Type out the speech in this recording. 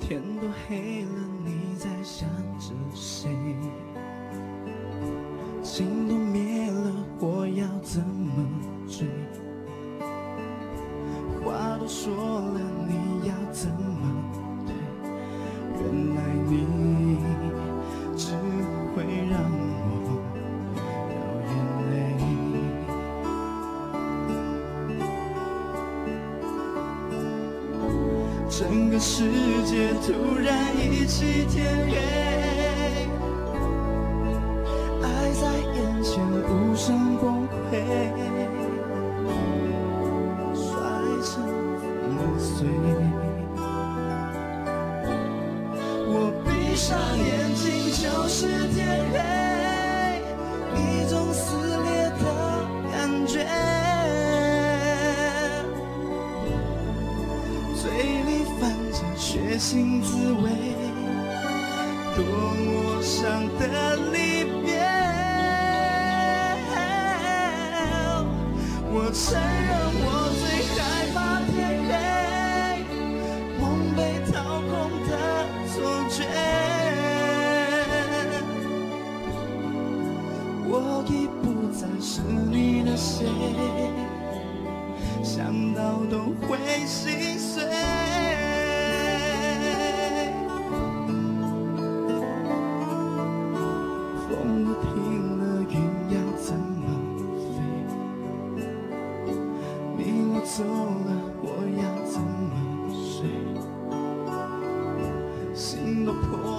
天都黑了，你在想着谁？心都灭了，我要怎么追？话都说了，你要怎么对？原来你只会让我流眼泪。整个世界突然一起天黑，爱在眼前无声崩溃，摔成粉碎。我闭上眼睛就是天黑，一种撕裂的感觉，嘴里泛着血腥滋味，多么伤的离别。我承认我最害怕天黑，梦被掏空的错觉，我已不再是你的谁，想到都会心碎。风不停了，云要怎么飞？你走了，我要怎么睡？心都破